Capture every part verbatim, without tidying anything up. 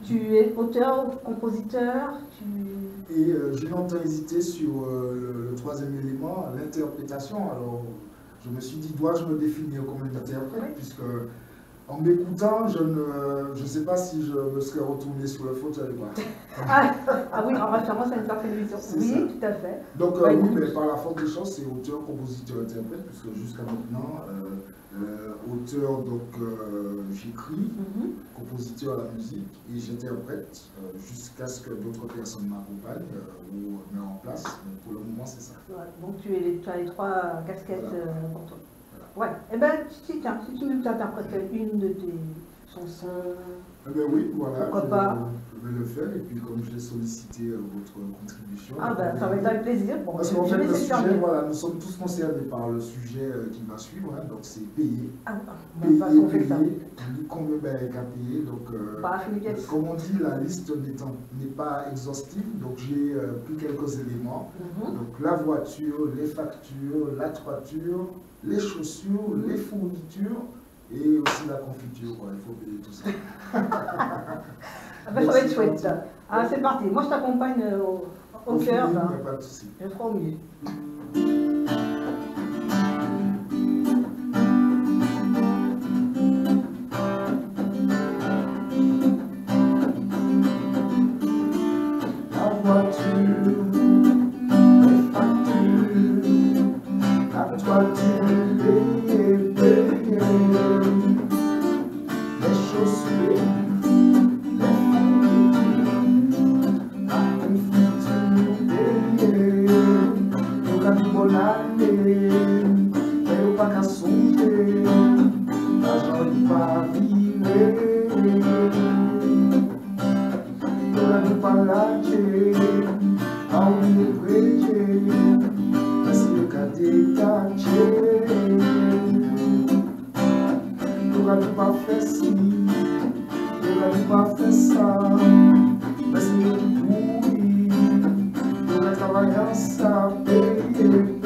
Tu es auteur, compositeur, tu... Et euh, j'ai longtemps hésité sur euh, le, le troisième élément, l'interprétation. Alors, je me suis dit, dois-je me définir comme un interprète, puisque en m'écoutant, je ne je sais pas si je me serais retourné sur le fauteuil. ah, ah oui, en référence à une certaine vision. Oui, ça. Tout à fait. Donc euh, oui, mais par la force des choses, c'est auteur, compositeur, interprète, puisque jusqu'à maintenant, euh, euh, auteur, donc euh, j'écris, mm-hmm. compositeur à la musique, et j'interprète euh, jusqu'à ce que d'autres personnes m'accompagnent euh, ou mettent en place. Mais pour le moment, c'est ça. Ouais, donc tu, es, tu as les trois casquettes voilà. euh, pour toi. Voilà. Ouais, eh bien, si, tiens, si tu nous interprètes une de tes chansons. Eh bien oui, voilà, pourquoi je, pas. je vais le faire, et puis comme j'ai sollicité euh, votre contribution. Ah ben, ça va être avec plaisir. Bon, parce qu'en fait, le sujet, voilà, nous sommes tous concernés par le sujet euh, qui va suivre, hein, donc c'est payer. Ah, payer, bah, payer, payer, combien ben, qu'à payer. Donc, euh, bah, comme on dit, la liste n'est pas exhaustive, donc j'ai euh, pris quelques éléments. Mm-hmm. Donc la voiture, les factures, la toiture, les chaussures, mm-hmm. les fournitures, et aussi la confiture, quoi. Il faut payer tout ça. Ah ben, ça va être chouette. Ah, c'est parti. Moi, je t'accompagne au, au, au cœur. Il n'y a pas de souci. Je ferai au mieux. La voiture, les factures, la toiture, les payés, les chaussures. Eu pra caçunde, a joia pra viver. Toda no palate, ao negreje, mas eu cadê cate? Toda no pra festa, toda no pra festa, mas eu fui, toda trabalhança, peguei.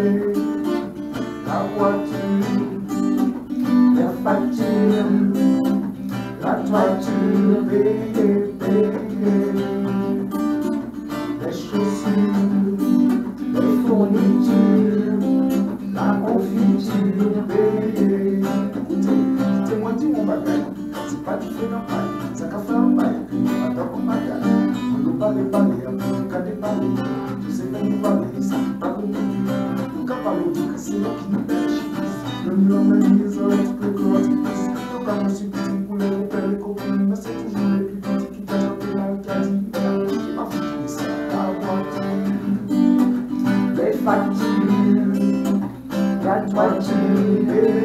La voiture, la facture, la toiture, payée, payée, les chaussures, les fournitures, la confiture, payée. Écoutez, écoutez-moi dit mon bagage, c'est pas du tout normal, ça qu'a fait un bail, on attend qu'on bagage, on ne parle pas les on ne peut pas parler, je sais pas nous parler, ça ne fait pas compliqué. C'est là qui nous pêche. Le mur m'analyse, tu peux que tu passes. Donc, quand je suis petit, pour les repères, les copines, mais c'est toujours les plus petits qui t'ont appelé la caddie. Qui m'a foutu ça? La voiture, les factures, la toiture,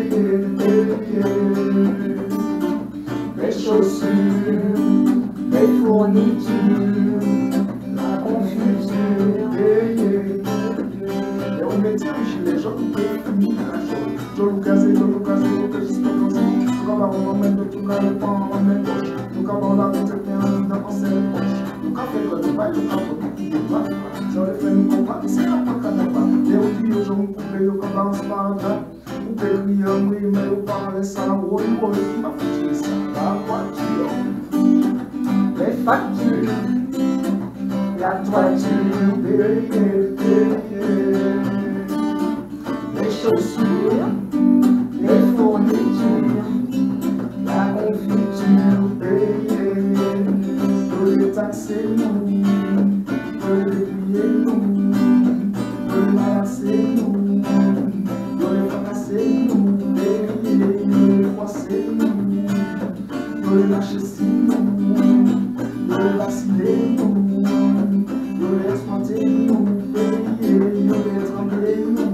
les chaussures, les fournitures, la confiture. Eu meti o gilet jaune pour finir la chose. Je le casais, je le casais, je le casais, je le casais. Je vais avoir un moment de tout cas, le pan, on met poche. Nous avons la route et bien, nous avons ses poches. Nous avons fait que nous pas, nous avons fait que nous pas. Si on les fait nous comprendre, c'est la pointe qu'on n'a pas. Les outils, je me coupe, je commence par là. Vous pouvez crier, oui, mais vous parlez ça, oui, oui, qui m'a foutu ça. La voiture, les factures, la toiture, payée, payée. Les chaussures, les fournitures, la confiture payée, de les taxer nous, de les plier nous, de les masser nous, de les fracasser nous, payer, de les froisser nous, de les lâcher si nous, de les vacciner nous, de les exploiter nous, payer, de les trembler nous.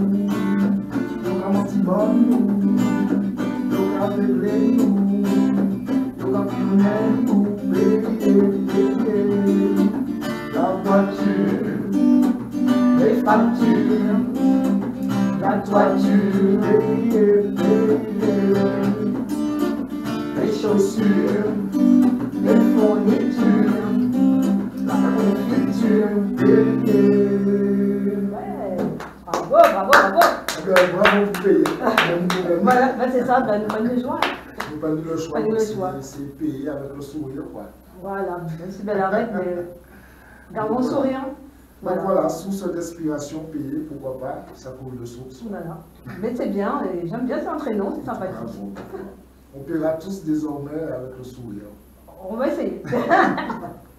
Nous, nous affaiblir nous, nous affaiblir nous, payer, payer. La voiture, les factures, la toiture, payer, payer. Les chaussures, les fournitures, la confiture, payer. Ouais, bravo, bravo, bravo. Bravo, vous payez. Voilà, ben c'est ça, ben, bonne joie. pas eu le choix, Pas eu le c'est- choix. c'est payer avec le sourire, quoi. Voilà, même si belle arrête, mais gardons le sourire. Donc voilà, source d'inspiration payée, pourquoi pas, ça coule de source. Voilà. Mais c'est bien, et j'aime bien cet entraînement, c'est sympathique. On paiera tous désormais avec le sourire. On va essayer.